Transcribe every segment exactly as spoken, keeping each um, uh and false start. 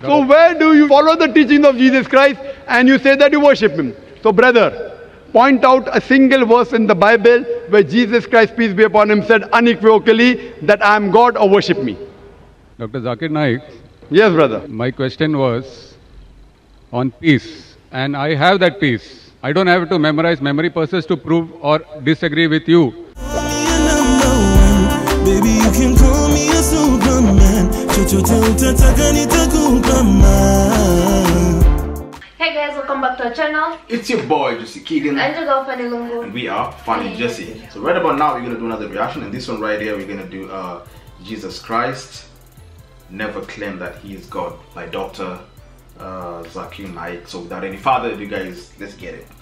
So where do you follow the teachings of Jesus Christ and you say that you worship him? So brother, point out a single verse in the Bible where Jesus Christ, peace be upon him, said unequivocally that I am God or worship me. Doctor Zakir Naik. Yes, brother. My question was on peace, and I have that peace. I don't have to memorize memory purposes to prove or disagree with you. Baby, you can call me a Superman. Hey guys, welcome back to our channel. It's your boy Jesse Keegan And your girl Fanny Lungu. and we are Funny Jesse. So right about now we're gonna do another reaction, and this one right here we're gonna do uh, Jesus Christ Never Claim That He Is God by Doctor uh, Zakir Naik. So without any further ado guys, let's get it.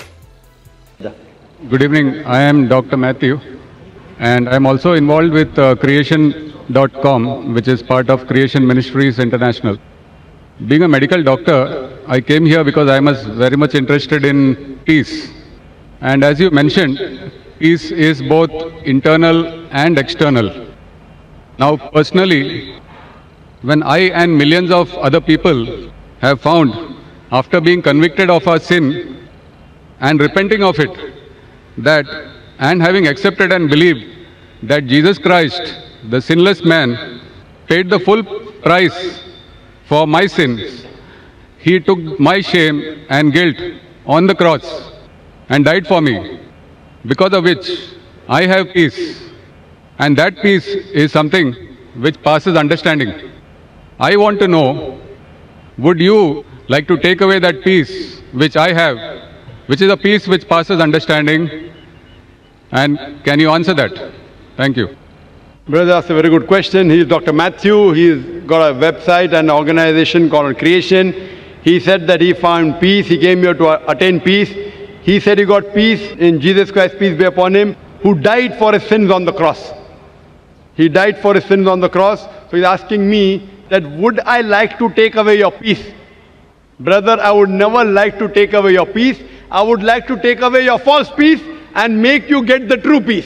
Good evening, I am Doctor Matthew, and I am also involved with uh, creation dot com, which is part of Creation Ministries International. Being a medical doctor, I came here because I was very much interested in peace. And as you mentioned, peace is both internal and external. Now personally, when I and millions of other people have found, after being convicted of our sin and repenting of it, that and having accepted and believed that Jesus Christ, the sinless man, paid the full price for my sins. He took my shame and guilt on the cross and died for me, because of which I have peace. And that peace is something which passes understanding. I want to know, would you like to take away that peace which I have, which is a peace which passes understanding? And can you answer that? Thank you. Brother, that's a very good question. He is Doctor Matthew. He's got a website and organization called Creation. He said that he found peace. He came here to attain peace. He said he got peace in Jesus Christ, peace be upon him, who died for his sins on the cross. He died for his sins on the cross. So he's asking me that would I like to take away your peace? Brother, I would never like to take away your peace. I would like to take away your false peace and make you get the true peace.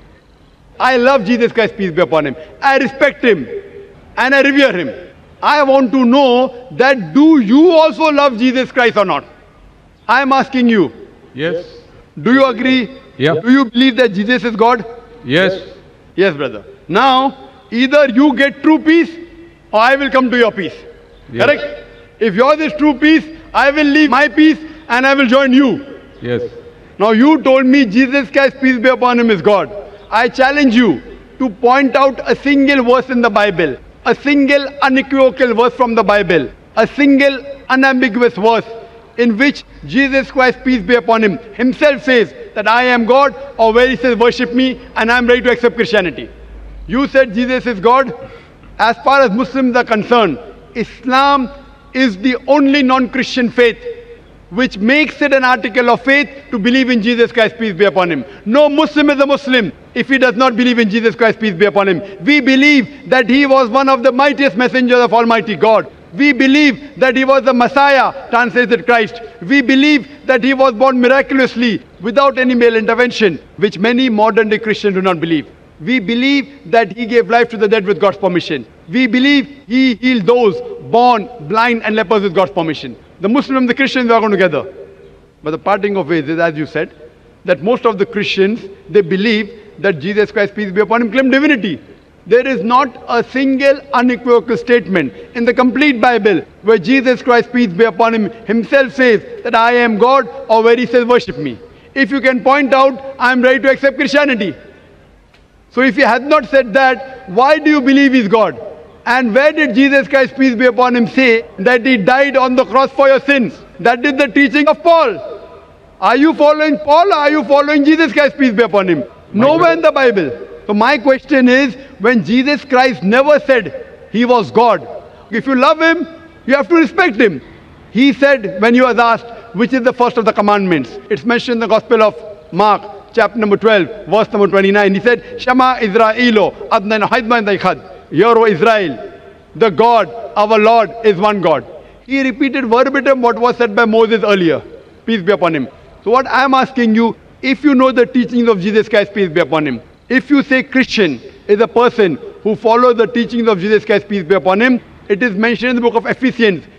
I love Jesus Christ, peace be upon him. I respect him and I revere him. I want to know that do you also love Jesus Christ or not? I am asking you. Yes. Do you agree? Yeah. Do you believe that Jesus is God? Yes. Yes, brother. Now, either you get true peace or I will come to your peace. Yes. Correct? If yours is true peace, I will leave my peace and I will join you. Yes. Now you told me Jesus Christ, peace be upon him, is God. I challenge you to point out a single verse in the Bible, a single unequivocal verse from the Bible, a single unambiguous verse in which Jesus Christ, peace be upon him, himself says that I am God, or where he says worship me and I am ready to accept Christianity. You said Jesus is God. As far as Muslims are concerned, Islam is the only non-Christian faith which makes it an article of faith to believe in Jesus Christ, peace be upon him. No Muslim is a Muslim if he does not believe in Jesus Christ, peace be upon him. We believe that he was one of the mightiest messengers of Almighty God. We believe that he was the Messiah, translated Christ. We believe that he was born miraculously without any male intervention, which many modern day Christians do not believe. We believe that he gave life to the dead with God's permission. We believe he healed those born blind and lepers with God's permission. The Muslims and the Christians are going together. But the parting of ways is, as you said, that most of the Christians, they believe that Jesus Christ, peace be upon him, claimed divinity. There is not a single unequivocal statement in the complete Bible where Jesus Christ, peace be upon him, himself says that I am God, or where he says worship me. If you can point out, I am ready to accept Christianity. So if he has not said that, why do you believe he is God? And where did Jesus Christ, peace be upon him, say that he died on the cross for your sins? That is the teaching of Paul. Are you following Paul, or are you following Jesus Christ, peace be upon him? Nowhere in the Bible. So my question is, when Jesus Christ never said he was God, if you love him, you have to respect him. He said, when he was asked, which is the first of the commandments? It's mentioned in the Gospel of Mark, chapter number twelve, verse number twenty-nine. He said, Shema Israelo, Adnan Haidman Daikhad. Hear, O Israel, the God, our Lord, is one God. He repeated verbatim what was said by Moses earlier. Peace be upon him. So what I am asking you, if you know the teachings of Jesus Christ, peace be upon him, if you say Christian is a person who follows the teachings of Jesus Christ, peace be upon him, it is mentioned in the book of Ephesians,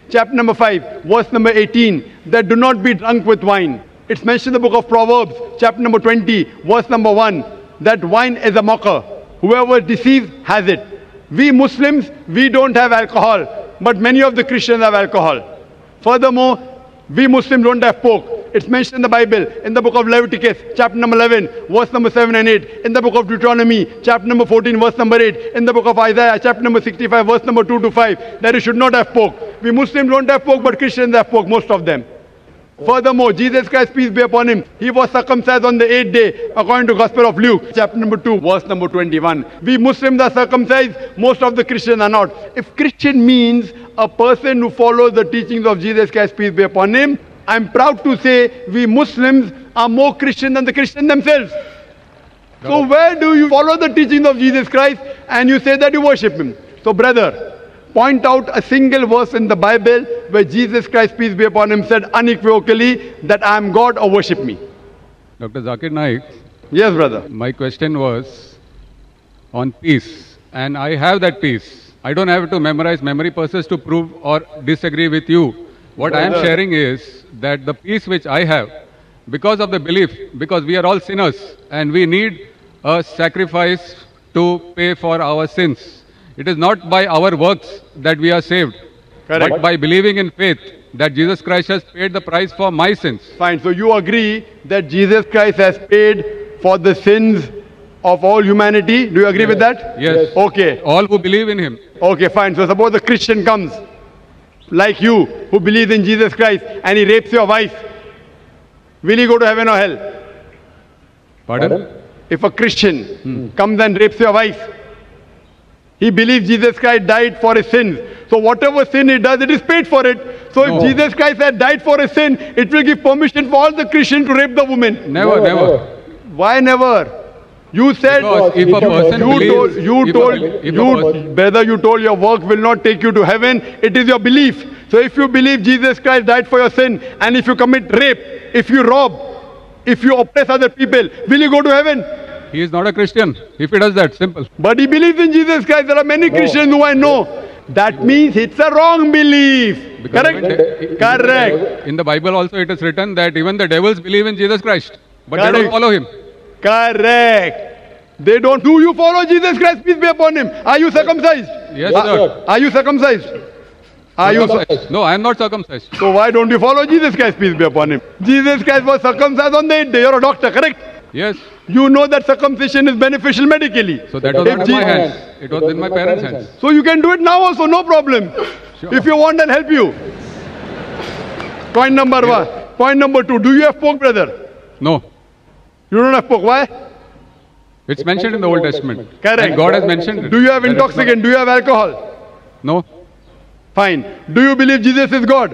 chapter number five, verse number eighteen, that do not be drunk with wine. It's mentioned in the book of Proverbs, chapter number twenty, verse number one, that wine is a mocker. Whoever deceives has it. We Muslims, we don't have alcohol, but many of the Christians have alcohol. Furthermore, we Muslims don't have pork. It's mentioned in the Bible, in the book of Leviticus, chapter number eleven, verse number seven and eight, in the book of Deuteronomy, chapter number fourteen, verse number eight, in the book of Isaiah, chapter number sixty-five, verse number two to five, that you should not have pork. We Muslims don't have pork, but Christians have pork, most of them. Furthermore, Jesus Christ, peace be upon him, he was circumcised on the eighth day, according to Gospel of Luke, chapter number two, verse number twenty-one. We Muslims are circumcised, most of the Christians are not. If Christian means a person who follows the teachings of Jesus Christ, peace be upon him, I'm proud to say we Muslims are more Christian than the Christians themselves. So where do you follow the teachings of Jesus Christ and you say that you worship him? So brother, point out a single verse in the Bible where Jesus Christ, peace be upon him, said unequivocally that I am God or worship me. Doctor Zakir Naik. Yes, brother. My question was on peace, and I have that peace. I don't have to memorize memory purposes to prove or disagree with you. What brother, I am sharing is that the peace which I have, because of the belief, because we are all sinners and we need a sacrifice to pay for our sins. It is not by our works that we are saved, correct, but by believing in faith that Jesus Christ has paid the price for my sins. Fine. So you agree that Jesus Christ has paid for the sins of all humanity? Do you agree yes. with that? Yes. Okay. All who believe in him. Okay, fine. So suppose a Christian comes, like you, who believes in Jesus Christ, and he rapes your wife. Will he go to heaven or hell? Pardon? Pardon? If a Christian hmm. comes and rapes your wife, he believes Jesus Christ died for his sins. So whatever sin he does, it is paid for it. So no. if Jesus Christ had died for his sin, it will give permission for all the Christians to rape the woman. Never, never. never. Why never? You said, because if a person you believes, told, you if told, a, if you, brother, you told your work will not take you to heaven. It is your belief. So if you believe Jesus Christ died for your sin, and if you commit rape, if you rob, if you oppress other people, will you go to heaven? He is not a Christian if he does that, simple. But he believes in Jesus Christ. There are many no. Christians who I know. That means it's a wrong belief. Because correct? Correct. In the Bible also it is written that even the devils believe in Jesus Christ, but correct. They don't follow him. Correct. They don't. Do you follow Jesus Christ? Peace be upon him. Are you circumcised? Yes, sir. Are you circumcised? Are you? No, I am not circumcised. So why don't you follow Jesus Christ? Peace be upon him. Jesus Christ was circumcised on the eighth day. You're a doctor, correct? Yes. You know that circumcision is beneficial medically. So that was not in my hands. It was in my parents' hands. So you can do it now also, no problem. Sure. If you want, I'll help you. Point number yeah. one. Point number two. Do you have pork, brother? No. You don't have pork. Why? It's mentioned in the Old Testament. Correct. And God has mentioned it. Do you have intoxicant? Do you have alcohol? No. Fine. Do you believe Jesus is God?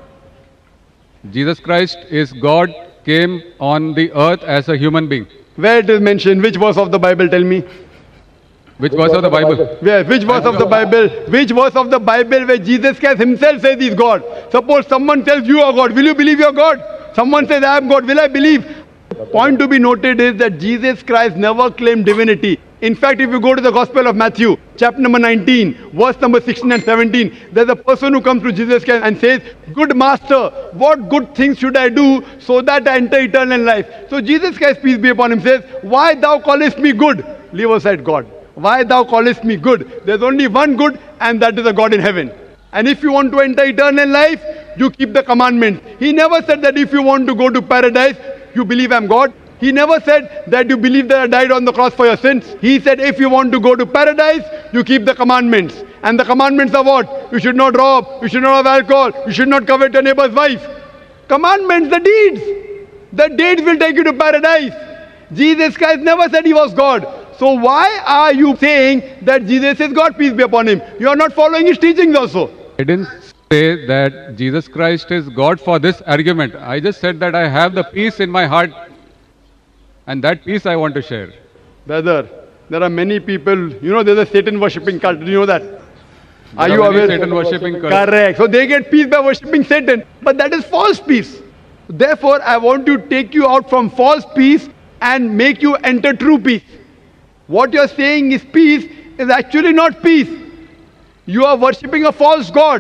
Jesus Christ is God, came on the earth as a human being. Where it is mentioned? Which verse of the Bible? Tell me. Which verse of the Bible? Where? Which verse of the Bible? Which verse of the Bible where Jesus Christ himself says he's God? Suppose someone tells you are God. Will you believe you're God? Someone says I am God. Will I believe? Point to be noted is that Jesus Christ never claimed divinity. In fact, if you go to the Gospel of Matthew, chapter number nineteen, verse number sixteen and seventeen, there's a person who comes to Jesus Christ and says, "Good master, what good things should I do so that I enter eternal life?" So Jesus Christ, peace be upon him, says, "Why thou callest me good?" Leave aside God. "Why thou callest me good?" There's only one good, and that is a God in heaven. And if you want to enter eternal life, you keep the commandments. He never said that if you want to go to paradise, you believe I'm God. He never said that you believe that I died on the cross for your sins. He said if you want to go to paradise, you keep the commandments. And the commandments are what? You should not rob, you should not have alcohol, you should not covet your neighbor's wife. Commandments, the deeds. The deeds will take you to paradise. Jesus Christ never said he was God. So why are you saying that Jesus is God, peace be upon him? You are not following his teachings also. I didn't say that Jesus Christ is God for this argument. I just said that I have the peace in my heart. And that peace I want to share. Brother, there are many people, you know, there's a Satan worshipping cult. Do you know that? There are, are you aware? Satan worshipping cult. Correct. So they get peace by worshipping Satan. But that is false peace. Therefore, I want to take you out from false peace and make you enter true peace. What you're saying is peace is actually not peace. You are worshipping a false God.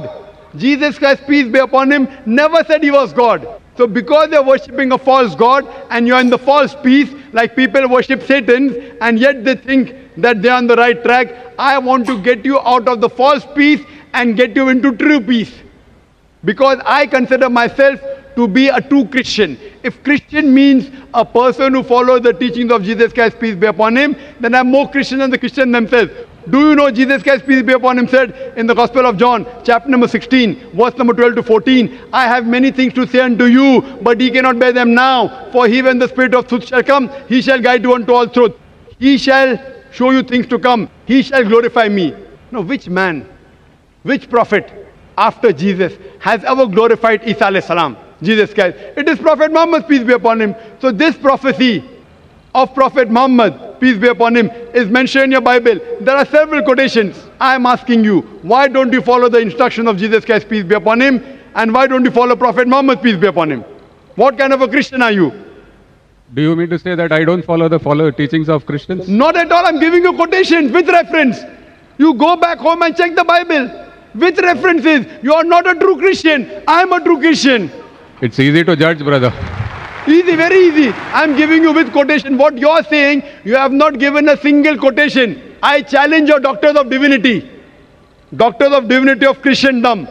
Jesus Christ, peace be upon him, never said he was God. So because you're worshipping a false God and you're in the false peace, like people worship Satan, and yet they think that they're on the right track, I want to get you out of the false peace and get you into true peace. Because I consider myself to be a true Christian. If Christian means a person who follows the teachings of Jesus Christ, peace be upon him, then I'm more Christian than the Christian themselves. Do you know Jesus Christ, peace be upon him, said in the Gospel of John, chapter number sixteen, verse number twelve to fourteen, I have many things to say unto you, but ye cannot bear them now. For he, when the Spirit of truth shall come, he shall guide you unto all truth. He shall show you things to come. He shall glorify me. Now, which man, which prophet after Jesus has ever glorified Isa alayhi salam, Jesus Christ? It is Prophet Muhammad, peace be upon him. So this prophecy of Prophet Muhammad, peace be upon him, is mentioned in your Bible. There are several quotations. I am asking you, why don't you follow the instruction of Jesus Christ, peace be upon him? And why don't you follow Prophet Muhammad, peace be upon him? What kind of a Christian are you? Do you mean to say that I don't follow the follow teachings of Christians? Not at all. I'm giving you quotations with reference. You go back home and check the Bible with references. You are not a true Christian. I am a true Christian. It's easy to judge, brother. Easy, very easy. I'm giving you with quotation. What you're saying, you have not given a single quotation. I challenge your doctors of divinity. Doctors of divinity of Christendom.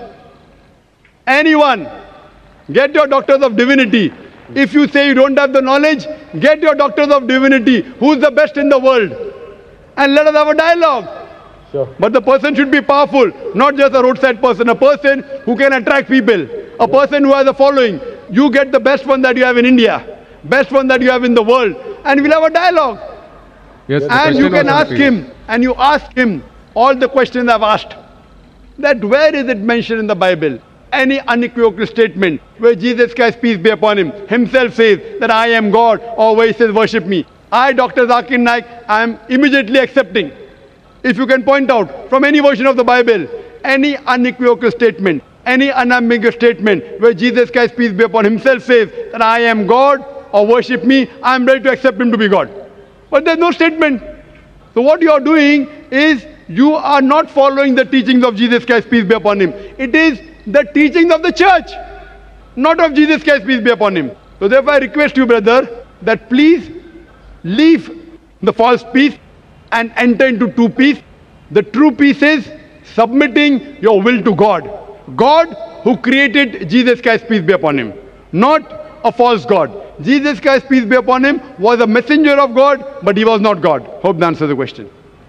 Anyone, get your doctors of divinity. If you say you don't have the knowledge, get your doctors of divinity. Who's the best in the world? And let us have a dialogue. Sure. But the person should be powerful, not just a roadside person. A person who can attract people. A person who has a following. You get the best one that you have in India, best one that you have in the world, and we'll have a dialogue. Yes, and you can ask him, and you ask him all the questions I've asked. That where is it mentioned in the Bible? Any unequivocal statement where Jesus Christ, peace be upon him, himself says that I am God, or where he says worship me. I, Doctor Zakir Naik, I am immediately accepting. If you can point out from any version of the Bible, any unequivocal statement, any unambiguous statement where Jesus Christ, peace be upon himself, says that I am God or worship me, I am ready to accept him to be God. But there's no statement. So what you are doing is you are not following the teachings of Jesus Christ, peace be upon him. It is the teachings of the church, not of Jesus Christ, peace be upon him. So therefore I request you, brother, that please leave the false peace and enter into true peace. The true peace is submitting your will to God. God who created Jesus Christ, peace be upon him, not a false God. Jesus Christ, peace be upon him, was a messenger of God, but he was not God. Hope that answers the question.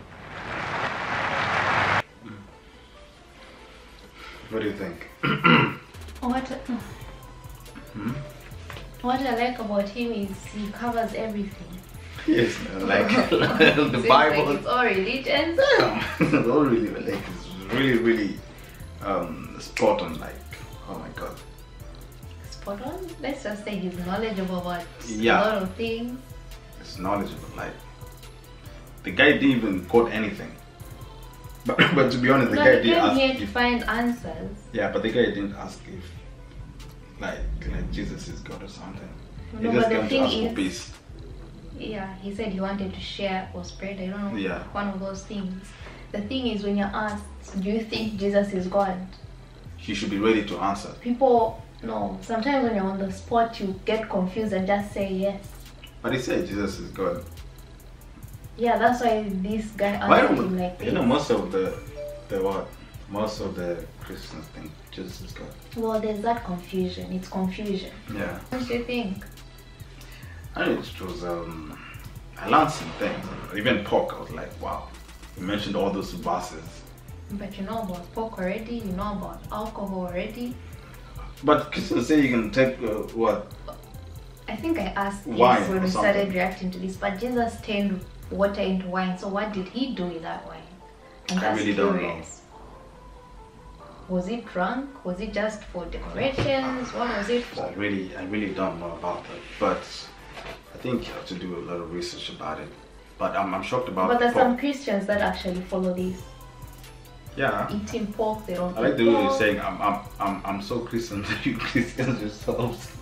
What do you think? What, hmm? what I like about him is he covers everything. Yes, like the Seems Bible. Like it's all religions. It's all really, like it's really, really um, spot on. Like, oh my God. Spot on. Let's just say he's knowledgeable about Yeah. a lot of things. It's knowledgeable. Like, the guy didn't even quote anything. But, but to be honest, the No, guy he didn't came ask. here to If, find answers. yeah, but the guy didn't ask if, like, like Jesus is God or something. He No, just but the came to thing ask for is- peace. Yeah, he said he wanted to share or spread, I don't know, Yeah. one of those things. The thing is, when you're asked, do you think Jesus is God? He should be ready to answer. People, no, sometimes when you're on the spot, you get confused and just say yes. But he said Jesus is God. Yeah, that's why this guy Why answered don't him like you this. know most of the the what? Most of the Christians think Jesus is God. Well, there's that confusion. It's confusion. Yeah. What do you think? I know it was um I learned some things. Even pork, I was like, wow. You mentioned all those verses. But you know about pork already, you know about alcohol already. But Christians say you can take uh, what? I think I asked this Wine when or we something. started reacting to this, but Jesus turned water into wine. So what did he do with that wine? I'm I just really don't know. curious. Was it drunk? Was it just for decorations? What was it I for? really I really don't know about that. But I think you have to do a lot of research about it. But I'm I'm shocked about But there's pork. some Christians that actually follow this. Yeah. Eating pork, they don't I like eat the way you're pork. saying I'm I'm I'm I'm so Christian that you Christians yourselves.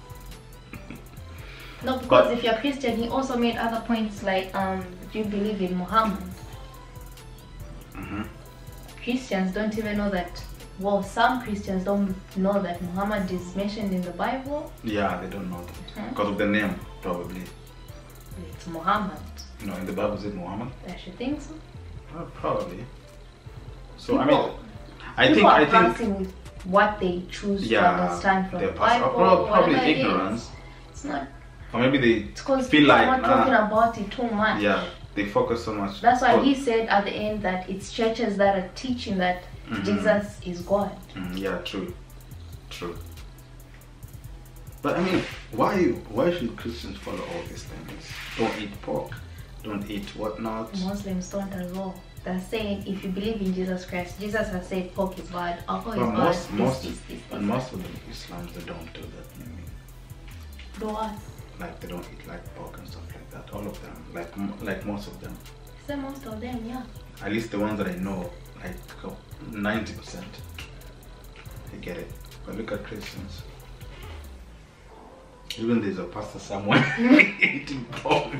No, because But- if you're Christian, he also made other points like, um, do you believe in Muhammad? Mhm. Christians don't even know that well, some Christians don't know that Muhammad is mentioned in the Bible. Yeah, they don't know that. Hmm. Because of the name, probably. It's Muhammad. You know, in the Bible, is it Muhammad? I should think so. Well, probably. So, People, I mean, I people think, are I think, passing with what they choose yeah, to understand from they're the pass- Bible. prob- probably whatever it is. ignorance. It's not. Or maybe they It's because feel people like, are not talking nah, about it too much. yeah, they focus so much. That's why Oh, he said at the end that it's churches that are teaching that Mhm. Jesus is God. Mm, yeah, true, true. But I mean, why why should Christians follow all these things? Don't eat pork, don't eat whatnot. Muslims don't as well. They're saying if you believe in Jesus Christ, Jesus has said pork is bad, alcohol But is most bad, most this, this, this, but this. most of the Islams they don't do that. I mean, Do what? like they don't eat like pork and stuff like that. All of them, like m- like most of them. Say most of them, yeah. At least the ones that I know, like ninety percent, they get it. But look at Christians. Even there's a pastor somewhere eating pork,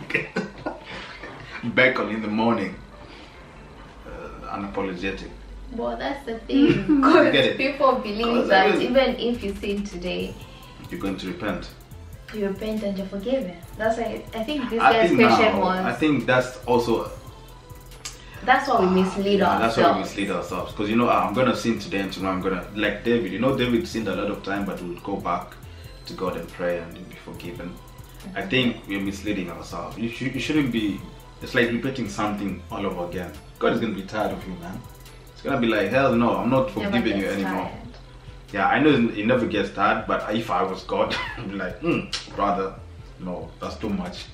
bacon in the morning, uh, unapologetic. Well, that's the thing. Get Because it? people believe 'Cause that I mean- even if you sin today, You're going to repent. you repent and you're forgiven. That's why I think this I guy's think question now, was. I think that's also that's why we mislead yeah, ourselves. that's why we mislead ourselves. Because you know, ah, I'm gonna sin today and tomorrow I'm gonna like David. You know, David sinned a lot of time, but would go back to God and pray and be forgiven. Mm-hmm. I think we're misleading ourselves. You should, you shouldn't be. It's like repeating something all over again. God is gonna be tired of you, man. It's gonna be like, hell no, I'm not Never forgiving you gets anymore. tired. Yeah, I know it never gets tired, but if I was God, I'd be like, hmm, brother, no, that's too much.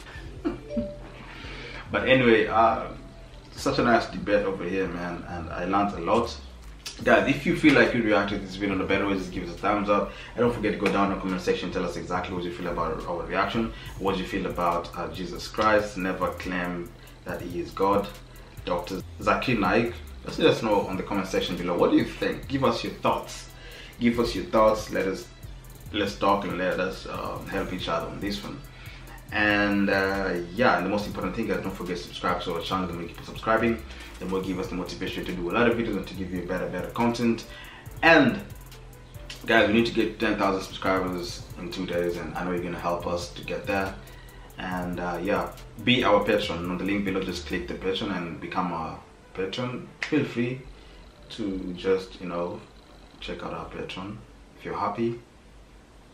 But anyway, uh, such a nice debate over here, man, and I learned a lot. Guys, if you feel like you reacted to this video in a better way, just give us a thumbs up. And don't forget to go down in the comment section, tell us exactly what you feel about our reaction, what you feel about uh, Jesus Christ, never claim that he is God. Doctor Zakir Naik, just let us know on the comment section below. What do you think? Give us your thoughts. Give us your thoughts. Let us let's talk and let us uh, help each other on this one. And uh, yeah, and the most important thing, guys, don't forget to subscribe to our channel. The more you keep subscribing, the more give us the motivation to do a lot of videos and to give you better, better content. And guys, we need to get ten thousand subscribers in two days, and I know you're gonna help us to get there. And uh, yeah, be our patron. On the link below, just click the patron and become a patron. Feel free to just, you know, check out our patron. If you're happy,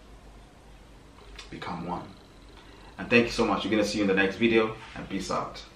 become one. And thank you so much. We're gonna see you in the next video, and peace out.